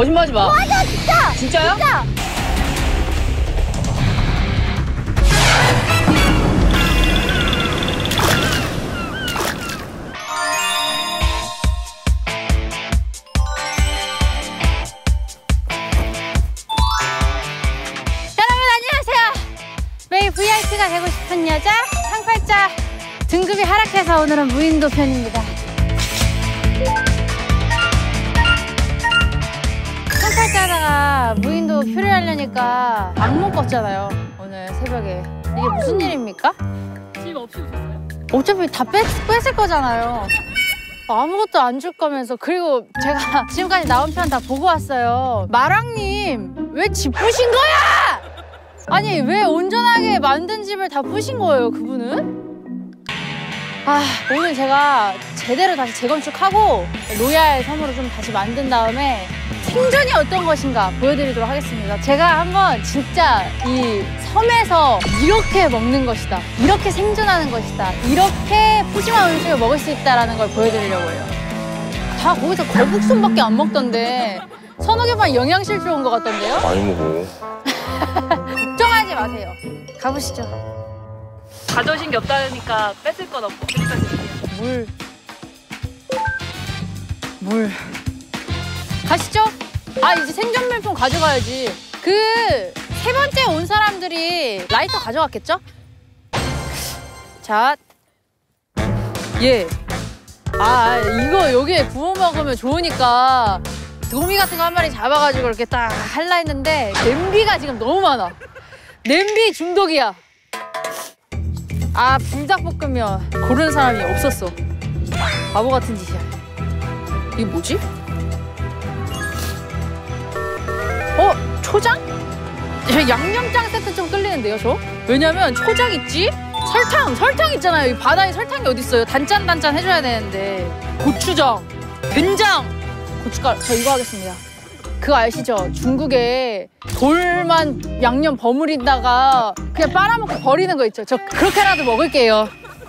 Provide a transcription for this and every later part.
거짓말하지 마. 맞아 진짜. 진짜요? 진짜. VIP가 되고 싶은 여자 상팔자 등급이 하락해서 오늘은 무인도 편입니다. 상팔자 하다가 무인도 표를 하려니까 악몽 꿨잖아요. 오늘 새벽에. 이게 무슨 일입니까? 집 없이 오셨어요? 어차피 다 뺏을 거잖아요. 아무것도 안 줄 거면서. 그리고 제가 지금까지 나온 편 다 보고 왔어요. 마랑님 왜 집 부신 거야? 아니 왜 온전하게 만든 집을 다 부신 거예요 그분은? 아 오늘 제가 제대로 다시 재건축하고 로얄 섬으로 좀 다시 만든 다음에 생존이 어떤 것인가 보여드리도록 하겠습니다. 제가 한번 진짜 이 섬에서 이렇게 먹는 것이다, 이렇게 생존하는 것이다, 이렇게 푸짐한 음식을 먹을 수 있다는 걸 보여드리려고 해요. 다 거기서 거북손밖에 안 먹던데 서너 개만 영양실조 온 것 같던데요? 많이 먹어. 걱정하지 마세요. 가보시죠. 가져오신 게 없다니까 뺏을 건 없고 그러니까 드릴게요. 물. 가시죠. 아 이제 생존물품 가져가야지. 그 세 번째 온 사람들이 라이터 가져갔겠죠? 자, 예. 아 이거 여기에 구워 먹으면 좋으니까 도미 같은 거 한 마리 잡아가지고 이렇게 딱 할라 했는데 냄비가 지금 너무 많아. 냄비 중독이야. 아 불닭볶음면 고르는 사람이 없었어. 바보 같은 짓이야. 이게 뭐지? 초장? 양념장 세트 좀 끌리는데요, 저? 왜냐면 초장 있지? 설탕 있잖아요. 이 바다에 설탕이 어딨어요. 단짠 해줘야 되는데. 고추장, 된장, 고춧가루. 저 이거 하겠습니다. 그거 아시죠? 중국에 돌만 양념 버무리다가 그냥 빨아먹고 버리는 거 있죠? 저 그렇게라도 먹을게요.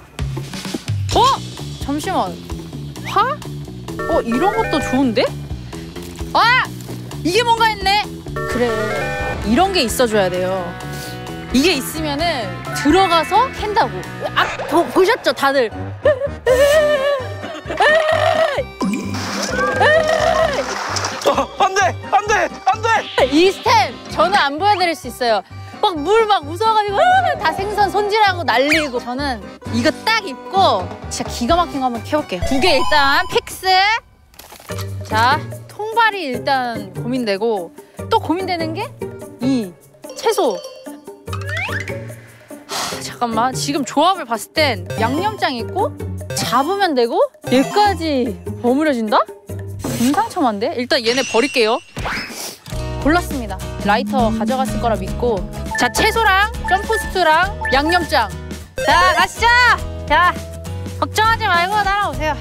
잠시만. 화? 이런 것도 좋은데? 아! 이게 뭔가 했네? 그래, 이런 게 있어줘야 돼요. 이게 있으면은 들어가서 캔다고. 보셨죠, 다들? 안 돼! 이 스텝 저는 안 보여드릴 수 있어요. 물 무서워가지고 다 생선 손질하고 날리고. 저는 이거 딱 입고 진짜 기가 막힌 거 한번 켜볼게요. 두 개 일단 픽스. 자, 통발이 일단 고민되고 또 고민되는 게 이 채소. 잠깐만, 지금 조합을 봤을 땐 양념장 있고 잡으면 되고 얘까지 버무려진다? 금상첨화인데? 일단 얘네 버릴게요. 골랐습니다. 라이터 가져갔을 거라 믿고. 자, 채소랑 점프스트랑 양념장. 자, 가시죠. 자, 걱정하지 말고 따라오세요.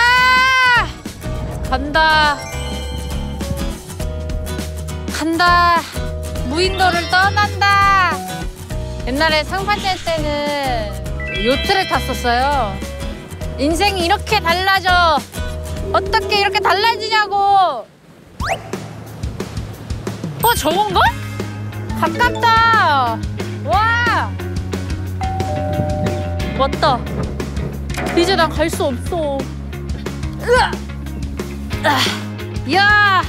간다. 무인도를 떠난다. 옛날에 상판제 때는 요트를 탔었어요. 인생이 이렇게 달라져. 어떻게 이렇게 달라지냐고. 저건가? 가깝다. 와, 왔다. 이제 난 갈 수 없어. 이야.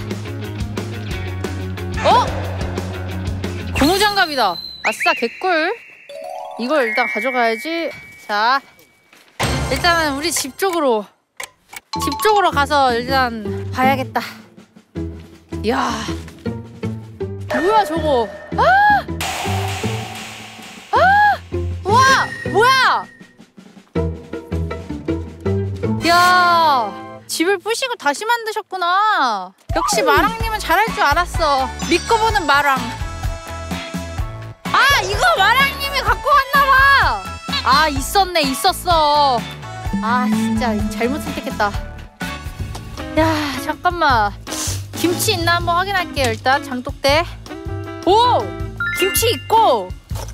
고무장갑이다. 아싸, 개꿀. 이걸 일단 가져가야지. 자, 일단은 우리 집 쪽으로 가서 일단 봐야겠다. 이야, 뭐야 저거. 우와, 뭐야. 이야, 집을 부시고 다시 만드셨구나. 역시 마랑님은 잘할 줄 알았어. 믿고 보는 마랑. 이거 마랑님이 갖고 갔나봐. 있었어. 진짜 잘못 선택했다. 야, 잠깐만. 김치 있나 한번 확인할게요. 일단 장독대. 오! 김치 있고.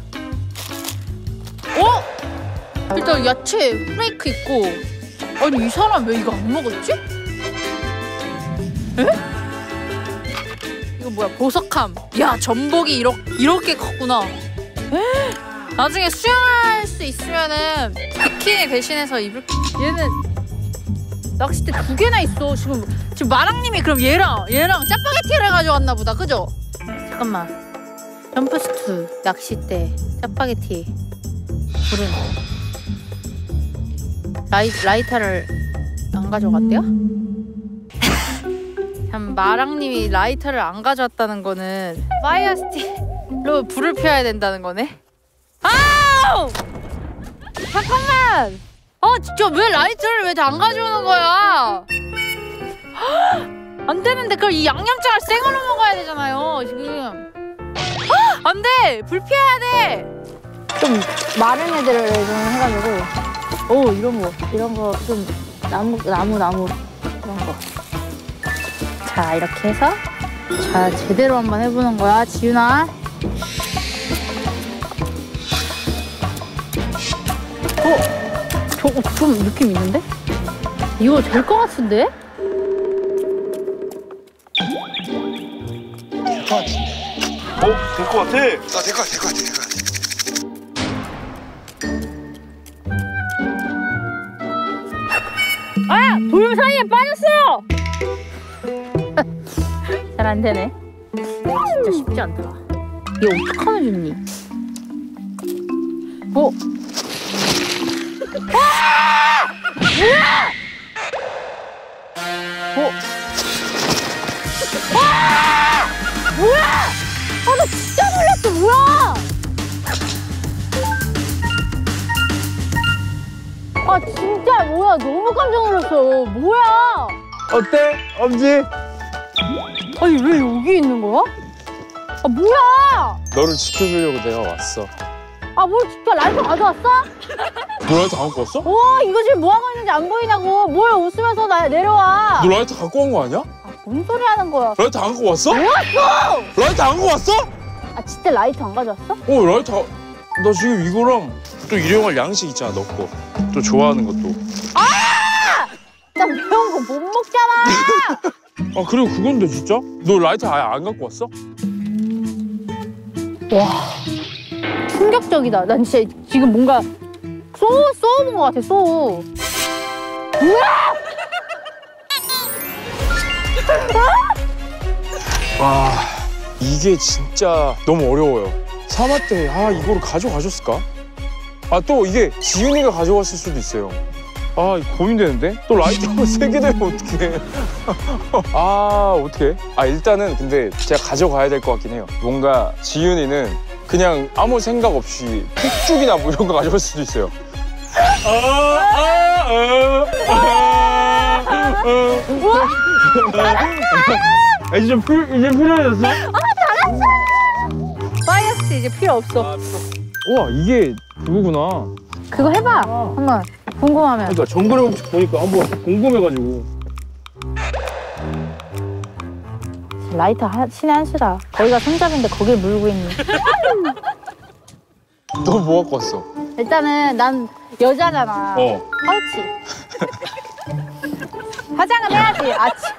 일단 야채 프레이크 있고. 아니, 이 사람 왜 이거 안 먹었지? 에? 이거 뭐야 보석함. 야 전복이 이렇게 컸구나. 나중에 수영할 수 있으면은 비키니 대신해서 입을. 얘는 낚싯대 2개나 있어. 지금 마랑님이 그럼 얘랑 짜파게티를 해가지고 왔나 보다. 그죠? 잠깐만. 점프스트, 낚싯대, 짜파게티, 불은. 라이터를 안 가져갔대요? 참 마랑님이 라이터를 안 가져왔다는 거는 파이어 스틱로 불을 펴야 된다는 거네. 아우! 잠깐만! 진짜 왜 라이터를 왜 다 안 가져오는 거야? 안 되는데 그럼 이 양념장을 생으로 먹어야 되잖아요 지금. 안 돼! 불 피해야 돼! 좀 마른 애들을 좀 해가지고 이런 거 좀 나무 이런 거. 자 이렇게 해서 자 제대로 한번 해보는 거야 지윤아. 저거 좀 느낌 있는데? 이거 될 것 같은데? 될 것 같아. 될 것 같아. 아! 돌 사이에 빠졌어! 잘 안 되네. 진짜 쉽지 않다. 얘 어떡하면 좋니? 뭐야! 나 진짜 놀랐어. 뭐야! 진짜 뭐야. 너무 깜짝 놀랐어. 뭐야! 어때, 엄지? 아니 왜 여기 있는 거야? 뭐야! 너를 지켜주려고 내가 왔어. 뭘 진짜 라이터 가져왔어? 너 라이터 안 갖고 왔어? 이거 지금 뭐 하고 있는지 안 보이냐고. 뭘 웃으면서 내려와. 너 라이터 갖고 온 거 아니야? 뭔 소리 하는 거야? 라이터 안 갖고 왔어? 뭐였어? 라이터 안 갖고 왔어? 진짜 라이터 안 가져왔어? 라이터. 나 지금 이거랑 또 일용할 양식 있잖아, 너 거. 또 좋아하는 것도. 나 매운 거 못 먹잖아. 그리고 그건데 진짜? 너 라이터 아예 안 갖고 왔어? 와, 충격적이다. 난 진짜 지금 뭔가 쏘본 것 같아. 뭐야? 와, 이게 진짜 너무 어려워요. 사마 때 이거를 가져가셨을까? 또 이게 지윤이가 가져갔을 수도 있어요. 고민되는데? 또 라이터 3개 되면 어떡해. 어떡해. 일단은 근데 제가 가져가야 될 것 같긴 해요. 뭔가 지윤이는 그냥 아무 생각 없이 폭죽이나 뭐 이런 거 가져갈 수도 있어요. 이제 필요해졌어? 잘했어. 파이어스 이제 필요 없어. 우와, 이게 그거구나. 그거 해봐. 한번 궁금하면. 그러니까 정글의 법칙 보니까 한번 궁금해가지고. 라이터 신의 한 수다. 거기가 손잡인데 거길 물고 있니. 너 뭐 갖고 왔어? 일단은 난 여자잖아. 파우치. 화장은 해야지.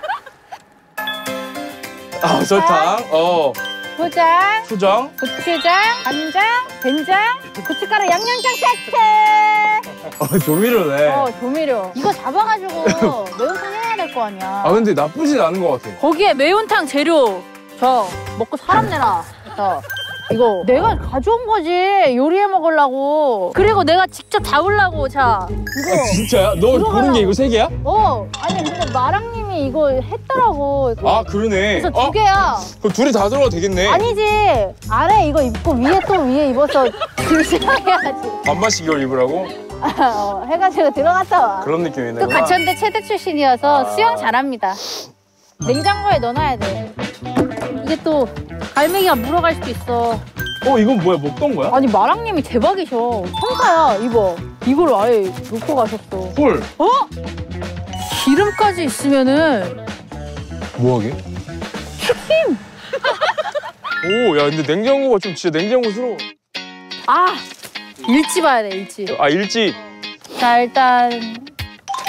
설탕, 포장, 초장, 고추장, 간장, 된장, 고춧가루, 양념장 세트. 조미료네. 조미료. 이거 잡아가지고 매운탕 해야 될 거 아니야. 근데 나쁘진 않은 것 같아. 거기에 매운탕 재료 먹고 사람 내라. 이거 내가 가져온 거지. 요리해 먹으려고. 그리고 내가 직접 잡으려고. 이거. 진짜야? 너 고른 게 이거 3개야? 아니 근데 마랑님이 이거 했더라고. 그러네. 그래서 2개야. 그럼 둘이 다 들어가도 되겠네. 아니지. 아래 이거 입고 위에 입어서 조심해야지. 반반씩 이걸 입으라고? 해가지고 들어갔다 와. 그런 느낌이네. 또 가천대 체대 출신이어서 수영 잘합니다. 냉장고에 넣어놔야 돼. 이게 또 갈매기가 물어갈 수도 있어. 이건 뭐야? 먹던 거야? 아니 마랑님이 대박이셔. 천사야. 이걸 아예 놓고 가셨어. 헐. 기름까지 있으면은 뭐하게? 튀김. 야 근데 냉장고가 좀 진짜 냉장고스러워. 일지 봐야 돼. 일지. 일지. 자 일단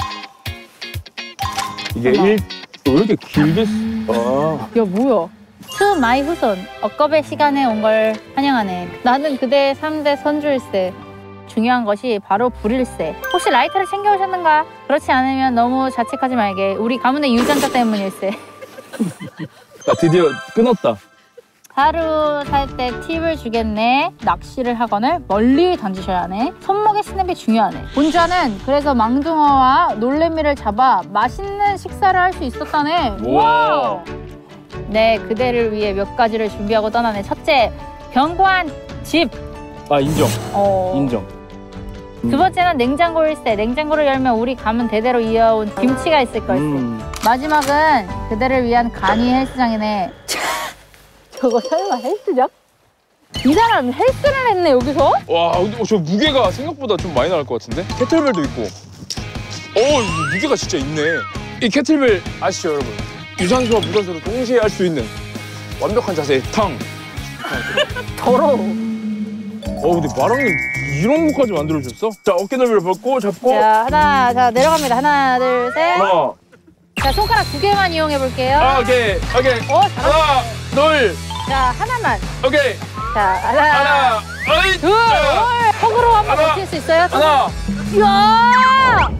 이게 왜 이렇게 길게? 야 뭐야? 투 마이 후손, 억겁의 시간에 온 걸 환영하네. 나는 그대의 3대 선주일세. 중요한 것이 바로 불일세. 혹시 라이터를 챙겨오셨는가? 그렇지 않으면 너무 자책하지 말게. 우리 가문의 유전자 때문일세. 나 드디어 끊었다. 하루 살 때 팁을 주겠네. 낚시를 하거늘 멀리 던지셔야 하네. 손목에 스냅이 중요하네. 본자는 그래서 망둥어와 놀래미를 잡아 맛있는 식사를 할 수 있었다네. 우와. 네, 그대를 위해 몇 가지를 준비하고 떠나네. 첫째, 견고한 집. 아, 인정. 인정. 두 번째는 냉장고일세. 냉장고를 열면 우리 가문 대대로 이어온 김치가 있을 걸세. 마지막은 그대를 위한 간이 헬스장이네. 저거 설마 헬스장? 이 사람 헬스를 했네 여기서? 와, 근데 저 무게가 생각보다 좀 많이 나올 것 같은데? 캐틀벨도 있고. 무게가 진짜 있네. 이 캐틀벨 아시죠, 여러분? 유산소와 무산소를 동시에 할 수 있는 완벽한 자세의 탕. 더러워. 근데 마랑님 이런 것까지 만들어주셨어? 자, 어깨 넓이를 벗고 잡고. 자, 내려갑니다. 하나, 둘, 셋. 하나. 자, 손가락 2개만 이용해 볼게요. 오케이. 잘한다. 하나, 둘. 자, 하나만. 오케이. 자, 하나, 어이. 둘. 턱으로 한번 하나. 버틸 수 있어요? 하나. 야!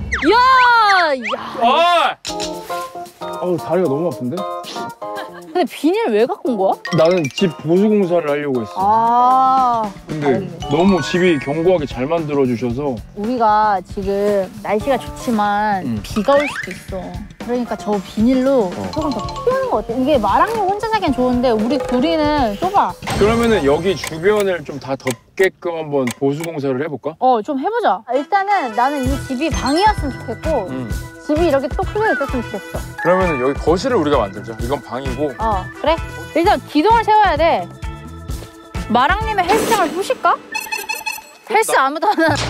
다리가 너무 아픈데? 근데 비닐 왜 갖고 온 거야? 나는 집 보수 공사를 하려고 했어. 근데 잘했네. 너무 집이 견고하게 잘 만들어 주셔서. 우리가 지금 날씨가 좋지만 비가 올 수도 있어. 그러니까 저 비닐로 조금 더 피우는 거 어때? 이게 마랑님 혼자 자기엔 좋은데 우리 둘이는 좁아. 그러면은 여기 주변을 좀 다 덮게끔 한번 보수 공사를 해볼까? 좀 해보자. 일단은 나는 이 집이 방이었으면 좋겠고 집이 이렇게 또 크게 있었으면 좋겠어. 그러면은 여기 거실을 우리가 만들자. 이건 방이고. 그래? 일단 기둥을 세워야 돼. 마랑님의 헬스장을 부실까? 헬스 아무도 안 하는.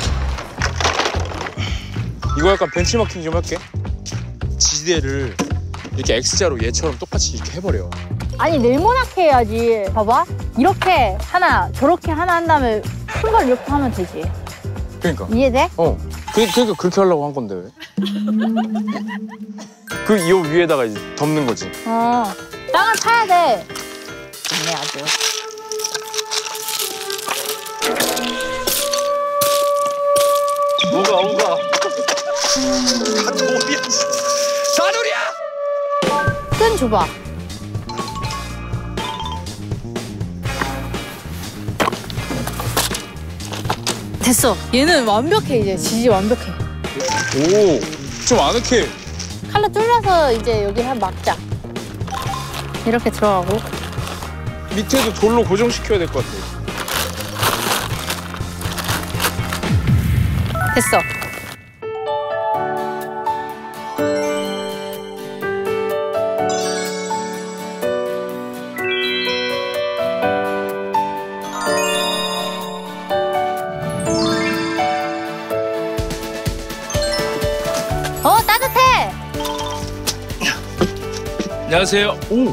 이거 약간 벤치마킹 좀 할게. 지대를 이렇게 X자로 얘처럼 똑같이 이렇게 해버려. 아니 네모나게 해야지. 봐봐. 이렇게 하나, 저렇게 하나 한 다음에 큰 걸 이렇게 하면 되지. 그러니까. 이해돼? 그러니까 그렇게 하려고 한 건데 왜? 이 위에다가 이제 덮는 거지. 땅을 파야 돼. 좋네 아주. 뭐가? 사돌이야. 끈 줘봐. 됐어. 얘는 완벽해 이제. 지지 완벽해. 좀 아늑해. 칼로 뚫려서 이제 여기 한 막자. 이렇게 들어가고. 밑에도 돌로 고정시켜야 될 것 같아. 됐어. 따뜻해. 안녕하세요. 오.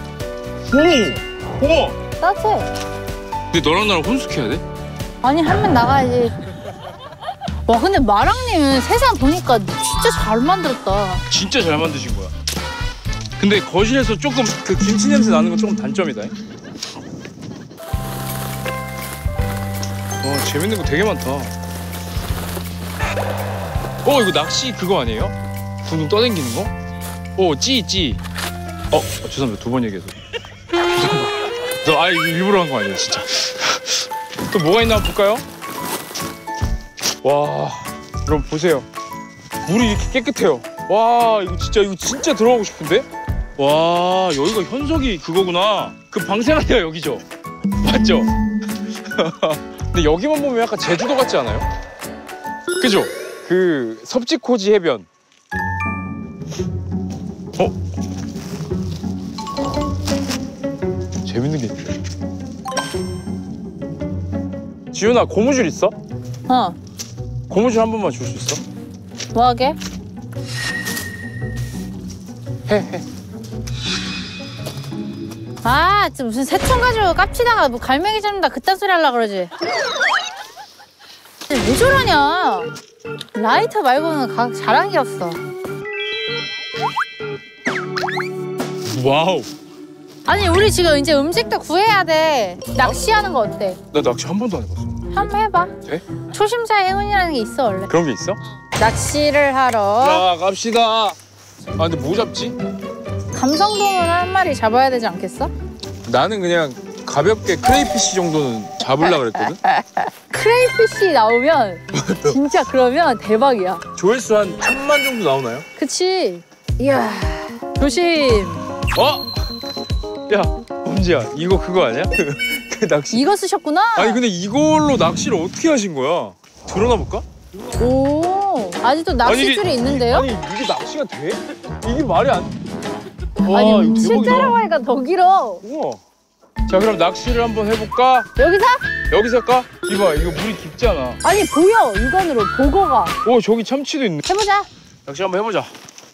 따뜻해. 근데 너랑 나랑 혼숙해야 돼? 아니 한 명 나가야지. 와 근데 마랑님은 세상 보니까 진짜 잘 만들었다. 진짜 잘 만드신 거야. 근데 거실에서 조금 그 김치 냄새 나는 건 조금 단점이다. 재밌는 거 되게 많다. 이거 낚시 그거 아니에요? 둥둥 떠다니는 거? 찌. 죄송합니다. 2번 얘기해서. 죄송합니다. 이거 일부러 한 거 아니에요, 진짜. 또 뭐가 있나 한번 볼까요? 와, 여러분 보세요. 물이 이렇게 깨끗해요. 와, 이거 진짜 들어가고 싶은데? 와, 여기가 현석이 그거구나. 그 방생한 데가 여기죠? 맞죠? 근데 여기만 보면 약간 제주도 같지 않아요? 그죠? 그 섭지코지 해변. 재밌는 게 있네. 지윤아, 고무줄 있어? 고무줄 한 번만 줄 수 있어? 뭐 하게? 해. 진짜 무슨 새총 가지고 깝치다가 뭐 갈매기 잡는다 그딴 소리 하려고 그러지. 왜 저러냐. 라이터 말고는 잘한 게 없어. 와우. 아니 우리 지금 이제 음식도 구해야 돼. 낚시하는 거 어때? 나 낚시 한 번도 안 해봤어. 한번 해봐. 돼? 초심자 행운이라는 게 있어 원래. 그런 게 있어? 낚시를 하러 자 갑시다. 아 근데 뭐 잡지? 감성돔은 한 마리 잡아야 되지 않겠어? 나는 그냥 가볍게 크레이피시 정도는 잡으려고 그랬거든? 크레이피시 나오면 진짜 그러면 대박이야. 조회수 한 1000만 정도 나오나요? 그치? 이야 조심. 어? 야 범지야 이거 그거 아니야? 그 낚시 이거 쓰셨구나? 아니 근데 이걸로 낚시를 어떻게 하신 거야? 드러나 볼까? 오 아직도 낚싯줄이 있는데요? 아니 이게 낚시가 돼? 이게 말이 안 와, 아니 이거 실제로 하니까 더 길어. 우와. 자 그럼 낚시를 한번 해볼까? 여기서? 여기서 할까? 이봐 이거 물이 깊잖아. 아니 보여 육안으로 보고가. 오 저기 참치도 있네. 해보자. 낚시 한번 해보자.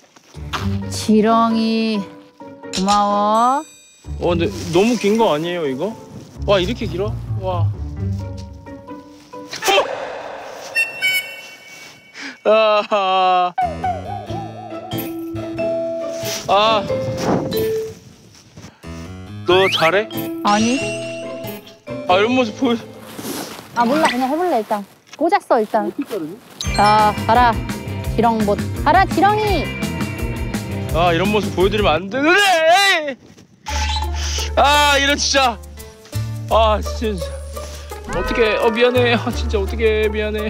지렁이 고마워. 근데 너무 긴 거 아니에요 이거? 와 이렇게 길어? 와. 너 잘해? 아니. 이런 모습 보여. 아 몰라 그냥 해볼래 일단. 꽂았어 일단. 자 가라 지렁봇. 가라 지렁이. 이런 모습 보여드리면 안 되는데. 이런 진짜. 진짜. 어떡해. 미안해. 진짜 어떡해. 미안해.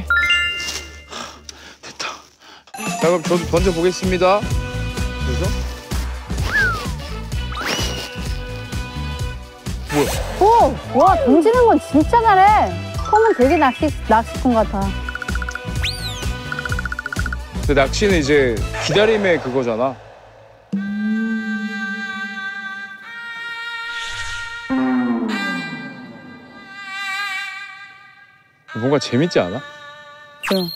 됐다. 자 그럼 저도 던져보겠습니다. 그래서 뭐야? 오! 와 던지는 건 진짜 잘해. 톰은 되게 낚시꾼 같아. 근데 낚시는 이제 기다림의 그거잖아. 뭔가 재밌지 않아? 응.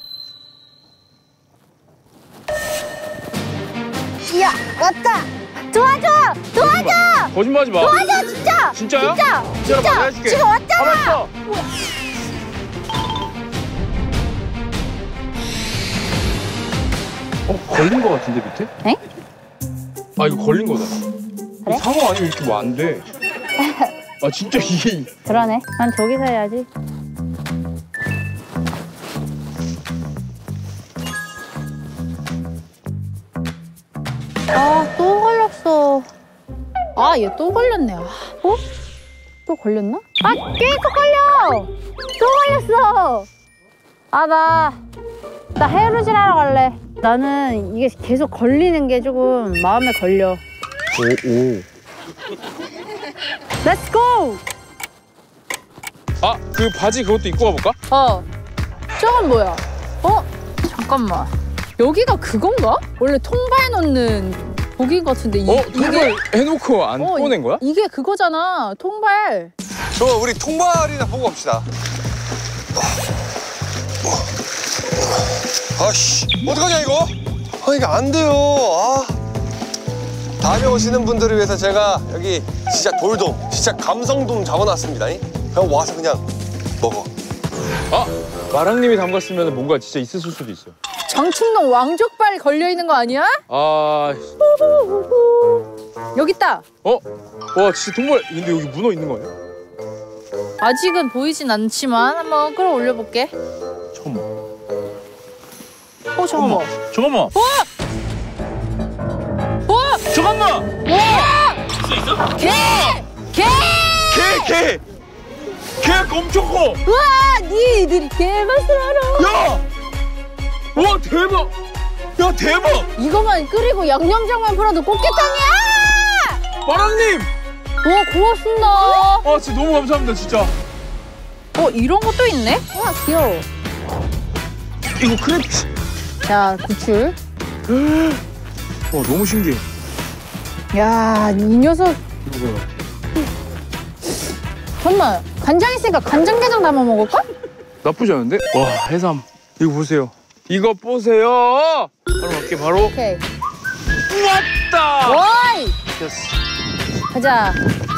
야 왔다. 도와줘! 도와줘! 거짓말하지 마. 도와줘 진짜! 진짜야? 진짜! 내가 해줄게. 지금 왔잖아! 가만 있어. 걸린 거 같은데 밑에? 에? 이거 걸린 거다. 그래? 상어 아니면 이렇게 뭐 안 돼. 진짜 이게. 그러네. 난 저기서 해야지. 또 걸렸어. 얘 또 걸렸네. 또 걸렸나? 계속 걸려! 또 걸렸어! 나 헤어루질 하러 갈래. 나는 이게 계속 걸리는 게 조금 마음에 걸려. 오. Let's go! 그 바지 그것도 입고 가볼까? 저건 뭐야? 잠깐만. 여기가 그건가? 원래 통발 넣는 복인 같은데 이게 해놓고 안 꺼낸 거야? 이게 그거잖아. 통발. 우리 통발이나 보고 갑시다. 아씨, 어떡하냐 이거? 이거 안 돼요. 다음에 오시는 분들을 위해서 제가 여기 진짜 돌돔, 진짜 감성돔 잡아놨습니다. 그냥 와서 그냥 먹어. 마랑님이 담갔으면 뭔가 진짜 있었을 수도 있어. 장충동 왕족발 걸려있는 거 아니야? 여기 있다. 와 진짜 정말. 근데 여기 문어 있는 거 아니야? 아직은 보이진 않지만 한번 끌어올려볼게. 잠깐만. 잠깐만. 잠깐만. 잠깐만. 개! 걔 엄청 커. 우와! 니들이 개맛을 알아. 야! 와 대박. 야 대박. 이거만 끓이고 양념장만 풀어도 꽃게탕이야! 마랑님. 와 고맙습니다. 진짜 너무 감사합니다 진짜. 이런 것도 있네? 와 귀여워. 이거 크레피시. 자 구출. 너무 신기해. 야, 이 녀석. 이거 봐요. 잠깐만, 간장 있으니까 간장게장 담아 먹을까? 나쁘지 않은데? 와 해삼. 이거 보세요. 이거 보세요. 바로 갈게 바로. 오케이. 왔다. 와이! 됐어. 가자.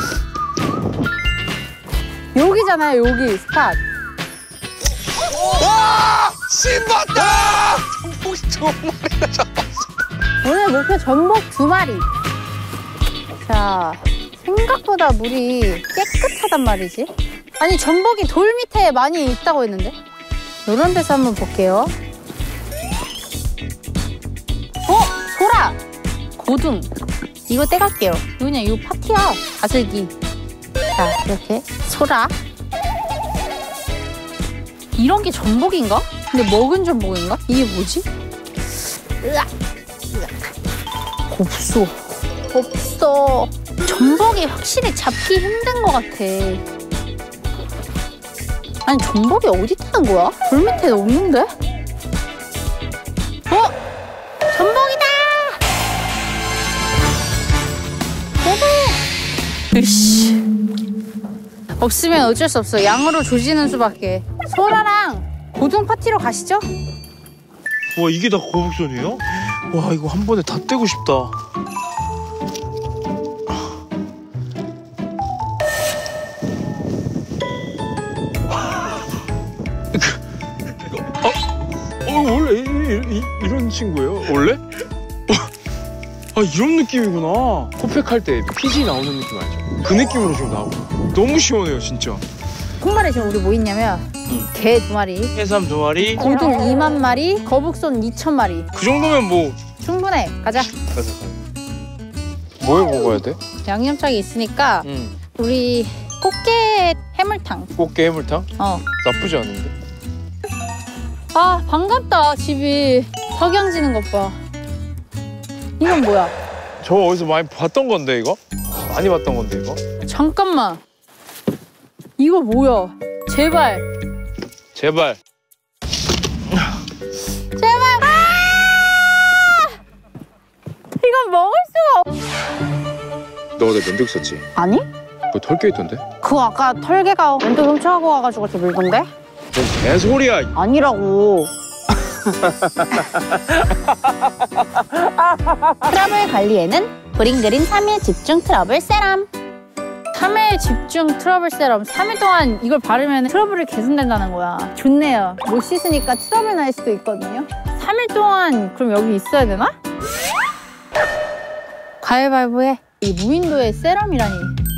여기잖아요, 여기 스팟. 와! 신봤다! 전복이 2마리나 잡았어. 오늘 목표 전복 2마리. 자, 생각보다 물이 깨끗하단 말이지. 아니 전복이 돌 밑에 많이 있다고 했는데? 이런 데서 한번 볼게요. 소라! 고등. 이거 떼갈게요. 이거 그냥 이거 파티야. 가슬기. 자, 이렇게 소라. 이런 게 전복인가? 근데 먹은 전복인가? 이게 뭐지? 으악! 곱소. 전복이 확실히 잡기 힘든 것 같아. 아니 전복이 어디 타는 거야? 돌 밑에 없는데? 전복이다! 으씨. 없으면 어쩔 수 없어. 양으로 조지는 수밖에. 소라랑 고등 파티로 가시죠? 와 이게 다 거북선이에요? 와 이거 한 번에 다 떼고 싶다. 원래 이런 친구예요? 원래? 아 이런 느낌이구나. 코팩할 때 피지 나오는 느낌 알죠? 그 느낌으로 지금 나오고 너무 시원해요 진짜. 콩말에 지금 우리 뭐 있냐면 게 2마리, 해삼 2마리, 고등 2만 마리, 거북손 2천 마리. 그 정도면 뭐 충분해. 가자. 뭘 먹어야 돼? 양념장이 있으니까 우리 꽃게 해물탕. 꽃게 해물탕? 나쁘지 않은데? 아 반갑다. 집이 석양지는 것 봐. 이건 뭐야? 저 어디서 많이 봤던 건데 이거? 많이 봤던 건데 이거? 잠깐만. 이거 뭐야? 제발. 제발. 이건 먹을 수가 없... 너 어제 면도기 썼지? 아니? 그거 털겨 있던데? 그거 아까 털개가 면도 훔쳐가고 와가지고 저 물던데? 뭔 개소리야. 아니라고. 트러블 관리에는 브링그린 3일 집중 트러블 세럼. 3일 집중 트러블 세럼. 3일 동안 이걸 바르면 트러블이 개선된다는 거야. 좋네요. 못 씻으니까 트러블 날 수도 있거든요. 3일 동안 그럼 여기 있어야 되나? 가위바위보해. 이 무인도의 세럼이라니.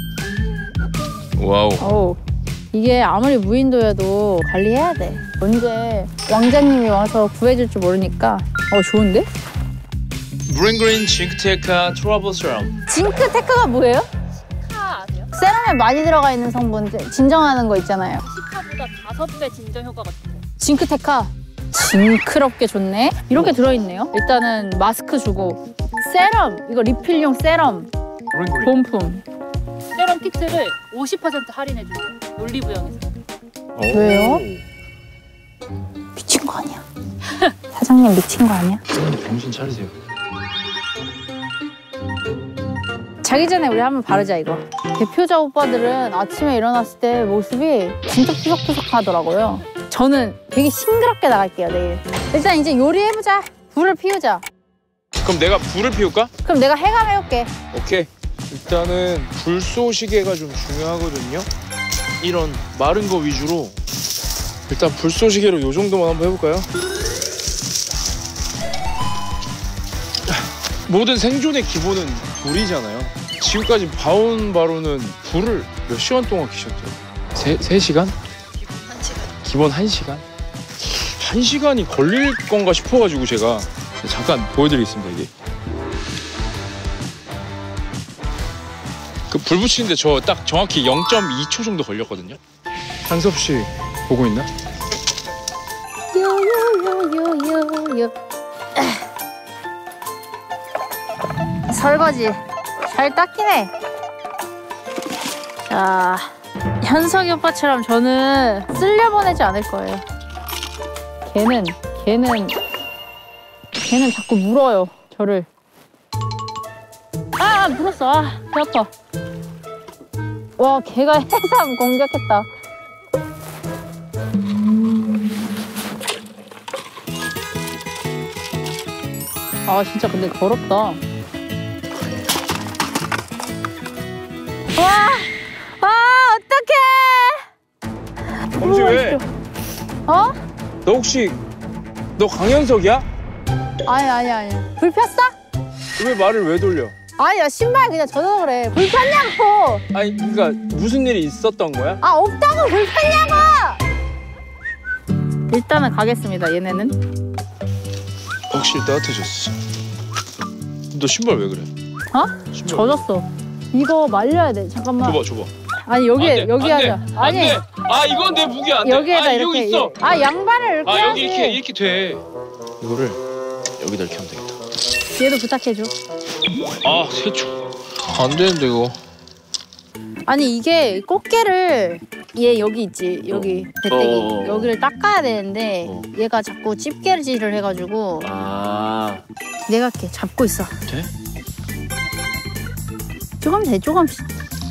와우. 어우, 이게 아무리 무인도여도 관리해야 돼. 언제 왕자님이 와서 구해줄 줄 모르니까. 좋은데? 브링그린 징크테카 트러블 세럼. 징크테크가 뭐예요? 시카 아세요? 세럼에 많이 들어가 있는 성분 진정하는 거 있잖아요. 시카보다 5배 진정 효과가 좋대요. 징크테카. 징크럽게 좋네. 이렇게 들어있네요. 일단은 마스크 주고 세럼. 이거 리필용 세럼. 본품. 세럼 키트를 50% 할인해주세요. 올리브영에서. 왜요? 미친 거 아니야? 사장님 미친 거 아니야? 정신 차리세요. 자기 전에 우리 한번 바르자 이거. 대표자 오빠들은 아침에 일어났을 때 모습이 진짜 푸석푸석 하더라고요. 저는 되게 싱그럽게 나갈게요 내일. 일단 이제 요리해보자. 불을 피우자. 그럼 내가 불을 피울까? 그럼 내가 해감해올게. 오케이. 일단은 불 쏘시개가 좀 중요하거든요. 이런 마른 거 위주로 일단 불 쏘시개로 요 정도만 한번 해볼까요? 모든 생존의 기본은 불이잖아요. 지금까지 봐온 바로는 불을 몇 시간 동안 키셨죠? 3시간? 기본 1시간? 1시간이 걸릴 건가 싶어가지고 제가 잠깐 보여드리겠습니다. 이게 그 불 붙이는데 저 딱 정확히 0.2초 정도 걸렸거든요. 한섭 씨 보고 있나? 요요요요요. 설거지 잘 닦이네. 자, 현석이 오빠처럼 저는 쓸려보내지 않을 거예요. 걔는 자꾸 물어요 저를. 물었어. 배 아파. 와, 걔가 해삼 공격했다. 진짜 근데 더럽다. 어떡해. 범지 왜? 너 혹시 너 강현석이야? 아니. 불 폈어? 왜 말을 왜 돌려? 아니 나 신발 그냥 젖어서 그래. 불편냐고. 아니 그러니까 무슨 일이 있었던 거야? 아 없다고 불편냐고. 일단은 가겠습니다. 얘네는. 확실히 따뜻해졌어. 너 신발 왜 그래? 어? 신발 젖었어. 이거 말려야 돼. 잠깐만. 줘봐. 아니 여기 여기 하자. 아니 아 이건 내 무게 안 돼. 여기에다 아, 이렇게. 여기 있어. 아 양발을 이렇게. 아 여기 해야지. 이렇게 돼. 이거를 여기다 이렇게 하면 되겠다. 얘도 부탁해줘. 아 세초. 안 되는데 이거. 아니 이게 꽃게를 얘 여기 있지 여기 배때기 여기를 닦아야 되는데 얘가 자꾸 집게질을 해가지고 내가 이렇게 잡고 있어. 돼? 조금씩.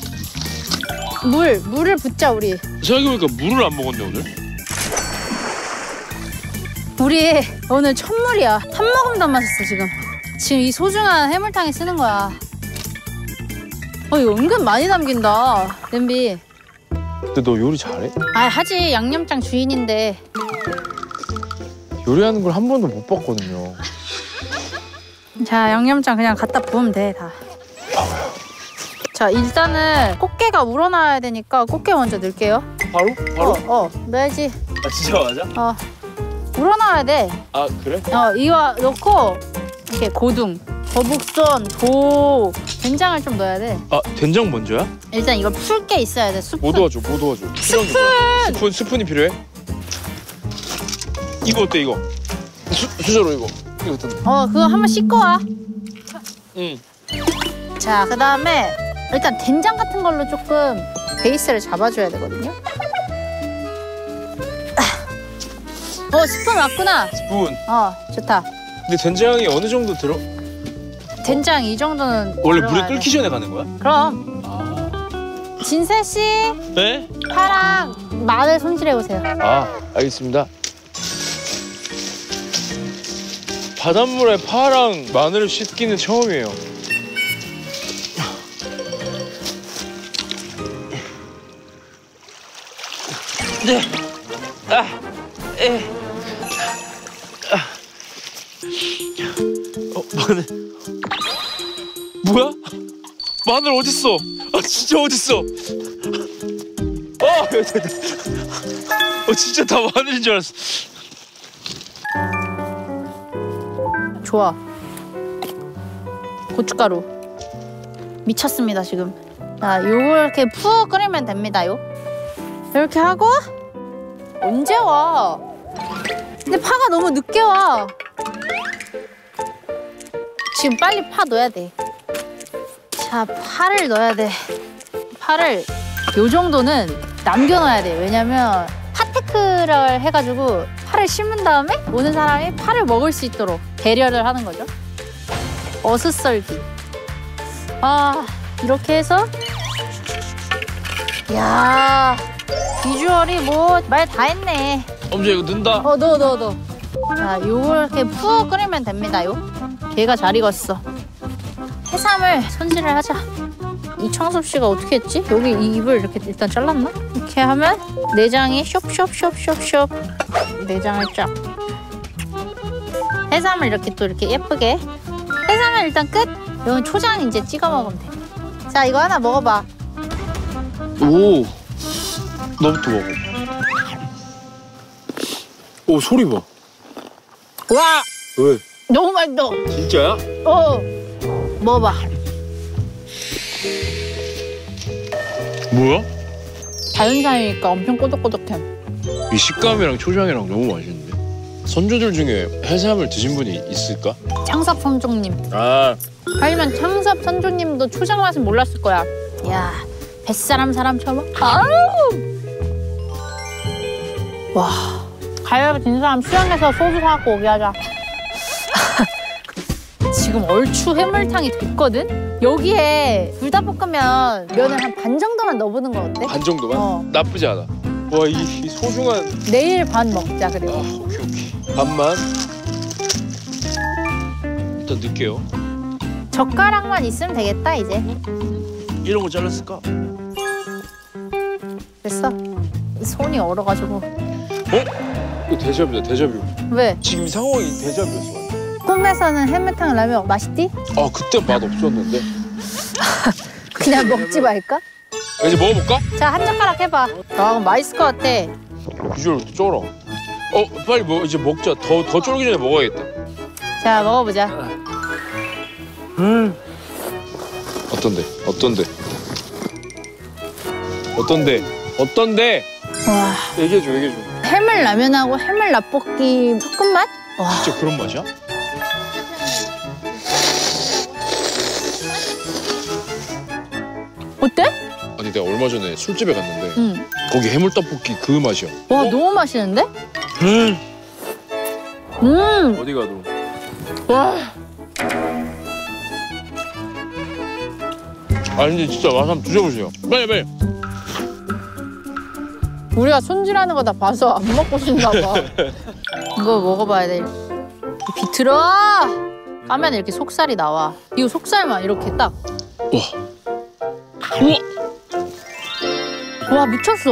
물을 붓자 우리. 생각해보니까 물을 안 먹었네 오늘. 우리 오늘 첫물이야. 한 모금도 안 마셨어 지금. 지금 이 소중한 해물탕에 쓰는 거야. 이거 은근 많이 담긴다 냄비. 근데 너 요리 잘해? 아 하지 양념장 주인인데. 요리하는 걸 한 번도 못 봤거든요. 자 양념장 그냥 갖다 부으면 돼 다. 자 일단은 꽃게가 우러나야 되니까 꽃게 먼저 넣을게요. 바로? 넣어야지. 아 진짜 맞아? 우러나야 돼. 아 그래? 이거 넣고 이렇게 고둥, 거북선, 도, 된장을 좀 넣어야 돼. 아 된장 먼저야? 일단 이걸 풀 게 있어야 돼. 스푼. 뭐 도와줘? 스푼이 필요해? 이거 어때 이거? 수저로 이거 어떤데? 그거 한번 씻고 와. 응. 자 그다음에 일단 된장 같은 걸로 조금 베이스를 잡아줘야 되거든요. 스푼 왔구나. 스푼. 좋다. 근데 된장이 어느 정도 들어? 된장 이 정도는 원래 들어가야 물에 돼. 끓기 전에 가는 거야? 그럼. 진세 씨, 네? 파랑 마늘 손질해 오세요. 알겠습니다. 바닷물에 파랑 마늘을 씻기는 처음이에요. 네. 마늘. 뭐야? 마늘 어딨어? 진짜 어딨어? 진짜 다 마늘인 줄 알았어. 좋아. 고춧가루. 미쳤습니다 지금. 자, 요걸 이렇게 푹 끓이면 됩니다요. 이렇게 하고 언제 와? 근데 파가 너무 늦게 와. 지금 빨리 파 넣어야 돼. 자, 파를 넣어야 돼. 파를 요 정도는 남겨놔야 돼. 왜냐면 파테크를 해가지고 파를 심은 다음에 오는 사람이 파를 먹을 수 있도록 배려를 하는 거죠. 어슷썰기. 이렇게 해서 야 비주얼이 뭐 말 다 했네. 엄지야 이거 넣는다. 넣어. 자, 요걸 이렇게 푹 끓이면 됩니다요. 걔가 잘 익었어. 해삼을 손질을 하자. 이창섭 씨가 어떻게 했지? 여기 이 입을 이렇게 일단 잘랐나? 이렇게 하면 내장이 쇽쇽쇽쇽쇽 내장을 쫙. 해삼을 이렇게 또 이렇게 예쁘게. 해삼은 일단 끝. 이건 초장 이제 찍어 먹으면 돼. 자, 이거 하나 먹어봐. 오, 너부터 먹어. 오, 소리 봐. 와, 왜? 너무 맛있어. 진짜야? 먹어봐. 뭐야? 자연산이니까 엄청 꼬독꼬독해. 이 식감이랑 초장이랑 너무 맛있는데? 선조들 중에 해삼을 드신 분이 있을까? 창섭 선조님. 하지만 창섭 선조님도 초장 맛은 몰랐을 거야. 야, 뱃사람 사람처럼. 와, 가위바위보 진 사람 수영해서 소주 사갖고 오게 하자. 지금 얼추 해물탕이 됐거든? 여기에 불닭볶으면 면을 한 반 정도만 넣어보는 건 어때? 반 정도만? 나쁘지 않아. 와, 이 소중한. 내일 반 먹자, 그리고. 오케이. 반만. 일단 넣을게요. 젓가락만 있으면 되겠다, 이제. 이런 거 잘랐을까? 됐어. 손이 얼어가지고. 이거 데자뷰다, 데자뷰. 왜? 지금 이 상황이 데자뷰였어. 꿈에서는 해물탕을 라면 맛있디? 그때 맛 없었는데. 그냥 먹지 말까? 이제 먹어볼까? 자, 한 젓가락 해봐. 그럼 맛있을 것 같아. 비주얼 쩔어. 빨리 이제 먹자. 더 쫄기 전에 먹어야겠다. 자, 먹어보자. 어떤데? 와, 얘기해줘. 해물라면하고 해물라볶이 섞은 맛? 와, 진짜 그런 맛이야? 어때? 아니 내가 얼마 전에 술집에 갔는데 응. 거기 해물떡볶이 그 맛이야. 와, 너무 맛있는데? 어디 가도. 와. 근데 진짜 맛 한번 드셔보세요. 빨리. 우리가 손질하는 거 다 봐서 안 먹고 싶나 봐. 이거 먹어봐야 돼. 비틀어! 까면 이렇게 속살이 나와. 이거 속살만 이렇게 딱. 우와. 와, 미쳤어.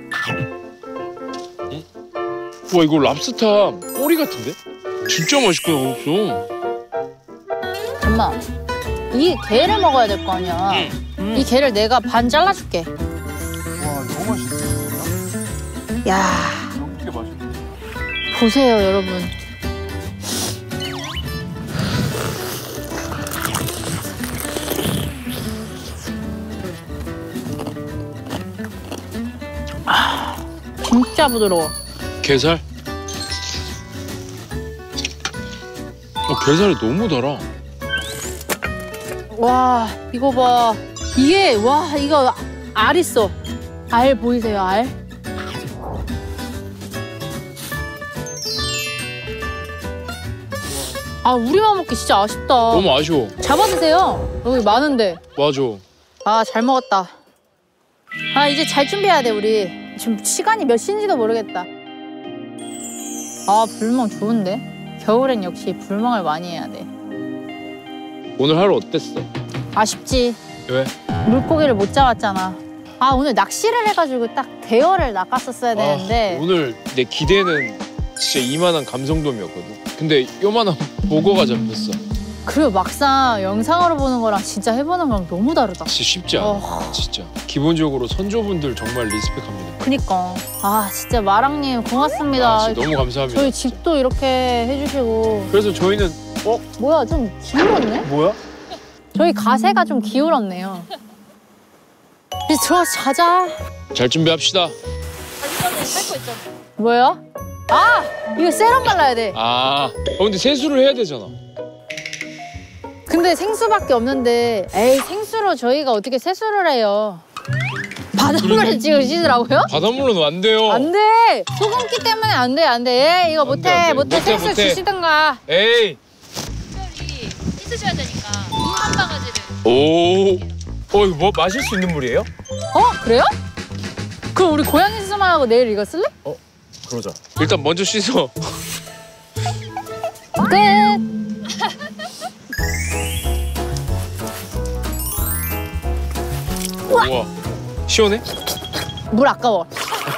와 이거 랍스타 꼬리 같은데? 진짜 맛있구나 없어. 엄마, 이 게를 먹어야 될 거 아니야. 이 게를 내가 반 잘라줄게. 와 너무 맛있네. 야, 어떻게 맛있네. 보세요, 여러분. 진짜 부드러워. 게살? 게살이 너무 달아. 와, 이거 봐. 이게, 와, 이거 알 있어. 알 보이세요, 알? 아, 우리만 먹기 진짜 아쉽다. 너무 아쉬워. 잡아드세요. 여기 많은데. 맞아. 아, 잘 먹었다. 아, 이제 잘 준비해야 돼, 우리. 지금 시간이 몇 시인지도 모르겠다. 아, 불멍 좋은데? 겨울엔 역시 불멍을 많이 해야 돼. 오늘 하루 어땠어? 아쉽지. 왜? 물고기를 못 잡았잖아. 아, 오늘 낚시를 해가지고 딱 대어를 낚았었어야 되는데. 오늘 내 기대는 진짜 이만한 감성돔이었거든. 근데 요만한 보고가 잡혔어. 그리고 막상 영상으로 보는 거랑 진짜 해보는 거랑 너무 다르다. 진짜 쉽지 않아. 진짜. 기본적으로 선조분들 정말 리스펙합니다. 그니까. 아, 진짜 마랑님 고맙습니다. 진짜 너무 감사합니다. 저희 집도 이렇게 해주시고. 그래서 저희는 뭐야, 좀 기울었네? 뭐야? 저희 가세가 좀 기울었네요. 이제 들어가서 자자. 잘 준비합시다. 뭐야? 아! 이거 세럼 발라야 돼. 근데 세수를 해야 되잖아. 근데 생수밖에 없는데 에이, 생수로 저희가 어떻게 세수를 해요. 바닷물에 지금 씻으라고요? 바닷물은 안 돼요. 안 돼! 소금기 때문에 안 돼, 안 돼. 이거 안 돼, 안 돼. 못해. 생수 못해. 주시든가. 에이. 특별히 씻으셔야 되니까 물 한 바가지를. 이거 뭐 마실 수 있는 물이에요? 그래요? 그럼 우리 고양이 수만 하고 내일 이거 쓸래? 그러자. 일단 먼저 씻어. 끝! 우와. 시원해? 물 아까워.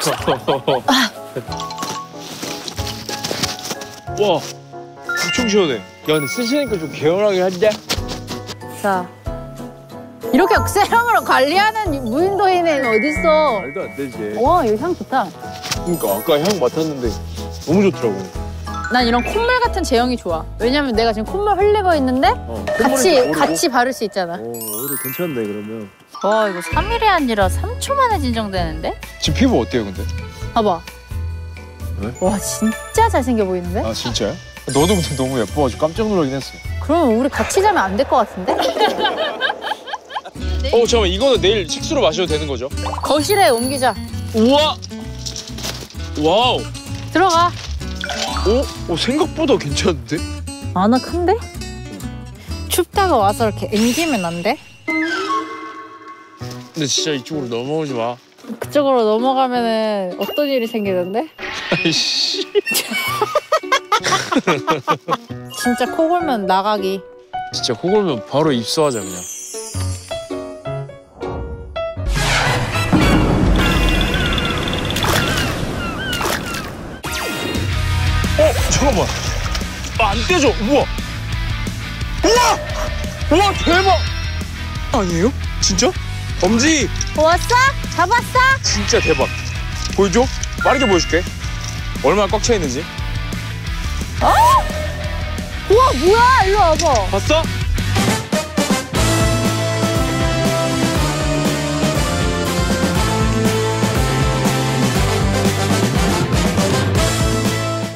와. 엄청 시원해. 야, 근데 쓰시니까 좀 개운하게 한데? 자, 이렇게 세럼으로 관리하는 무인도인은 어딨어? 말도 안 되지. 와, 이거 향 좋다. 그러니까 아까 향 맡았는데 너무 좋더라고. 난 이런 콧물 같은 제형이 좋아. 왜냐면 내가 지금 콧물 흘리고 있는데 같이 바를 수 있잖아. 오히려 괜찮네 그러면. 와, 이거 3일이 아니라 3초 만에 진정되는데? 지금 피부 어때요 근데? 봐봐. 왜? 와, 진짜 잘생겨 보이는데? 아 진짜요? 너도 근데 너무 예뻐가지고 깜짝 놀라긴 했어. 그러면 우리 같이 자면 안 될 것 같은데? 잠깐만 이거는 내일 식수로 마셔도 되는 거죠? 거실에 옮기자. 우와! 와우! 들어가. 생각보다 괜찮은데? 나 큰데? 춥다가 와서 이렇게 앵기면 안 돼? 근데 진짜 이쪽으로 넘어오지 마. 그쪽으로 넘어가면은 어떤 일이 생기는데? 아이씨. 진짜 코 골면 나가기. 진짜 코 골면 바로 입수하자 그냥. 잠깐만. 안 떼져. 우와. 우와 대박. 아니에요? 진짜? 엄지! 왔어? 잡았어? 진짜 대박. 보여줘? 빠르게 보여줄게. 얼마나 꽉 차 있는지. 우와 뭐야? 일로 와봐. 봤어?